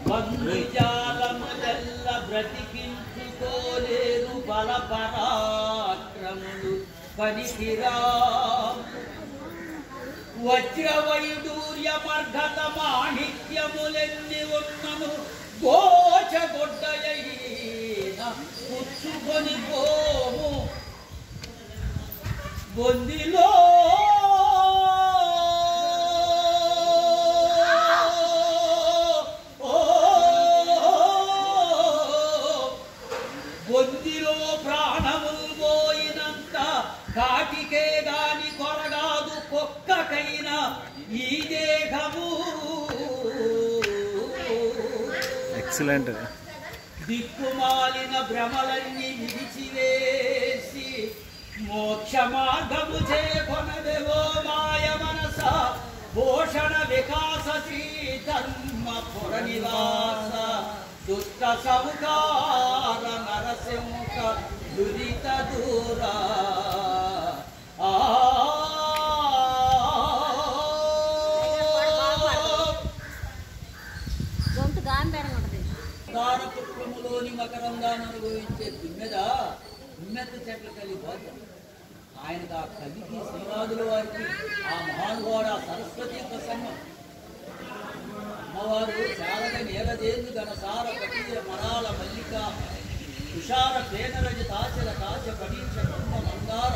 బంధుజాలములెల్ల బ్రతికించుకోలేరు బల పరాక్రములు పనికిరాము వజ్రవైడూర్యమర్ఘత మాణిక్యములెన్ని ఉన్నను గోచగొడ్డయైన పుచ్చుకొని పోము బొందిలో బొందిలో ప్రాణములు పోయినంత కాటికే గాని కొరగాదు కుక్కకైనా ఈ దేహము ఎక్సలెంట్ దిక్కుమాలిన భ్రమలన్నీ విడిచివేసి మోక్ష మార్గము చేకొనదెవో మాయ మనస భూషణ వికాస శ్రీ ధర్మ పుర నివాస దుష్ట సంకార నరసింహ దురిత దూరా పుష్పములోని మకరంగాన్ని అనుభవించే తుమ్మెద చెట్లు కలిగి పోతాం ఆయనకు ఆ కవికి శ్రీనాథుల వారికి ఆ మహానుభావుడు ఆ సరస్వతి ప్రసన్నం అమ్మవారు శారద నేలదేందు ఘనసార పటీల మరాల మల్లిక తుషార పేనరజ తాచల తాచ పడీచ కుంభ మందార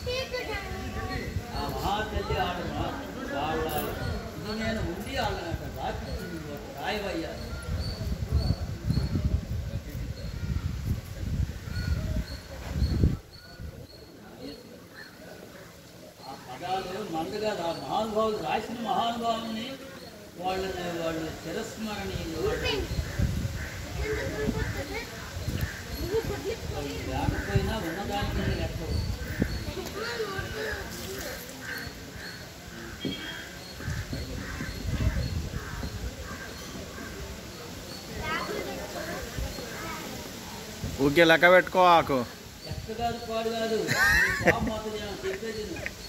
ఆ మహాతల్లి ఆడ వాళ్ళ ఇది నేను ఉండి వాళ్ళని అక్కడ రాపించింది రాయవయ్యారు మందుగా మహానుభావులు రాసిన మహానుభావుల్ని వాళ్ళు చిరస్మరణీయులు లేకపోయినా ఉన్నదానికి లెక్క ఊకే లెక్క పెట్టుకో ఆకు లెక్క కాదు పాడు కాదు చెప్పేది